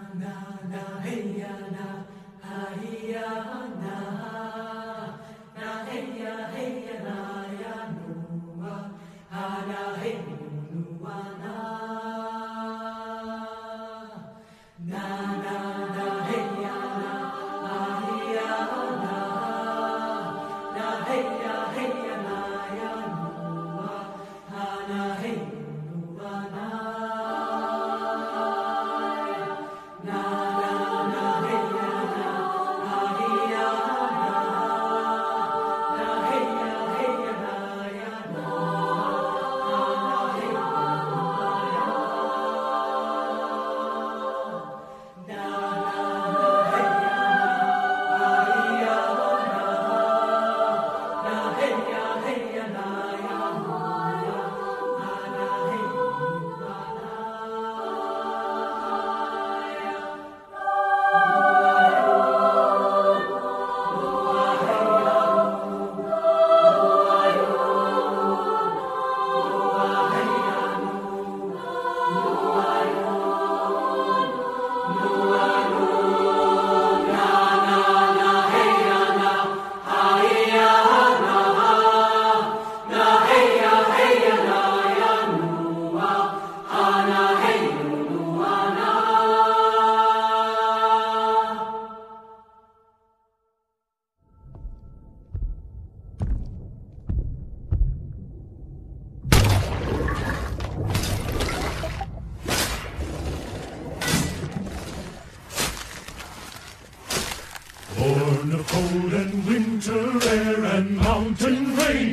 Born of cold and winter air and mountain rain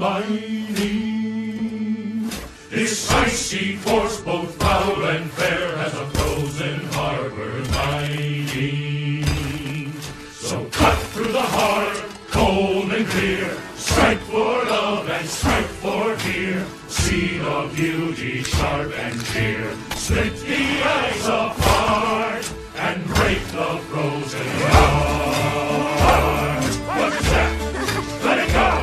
combining, this icy force, both foul and fair, has a frozen harbor lining. So cut through the heart, cold and clear, strike for love and strike for fear, seed of beauty sharp and clear, split the ice apart and break the frozen heart. What's that? Let it go!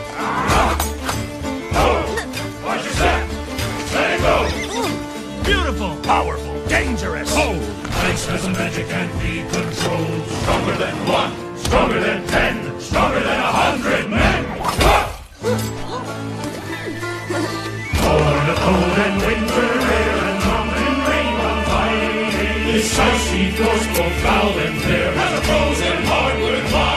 Oh! Watch your step! Let it go! Beautiful, powerful, dangerous! Oh! Ice has a magic and be controlled. Stronger than 1, stronger than 10, stronger than 100 men! Born of cold and winter air and mountain rain confining, this icy force, both foul and fair, has a frozen heart worth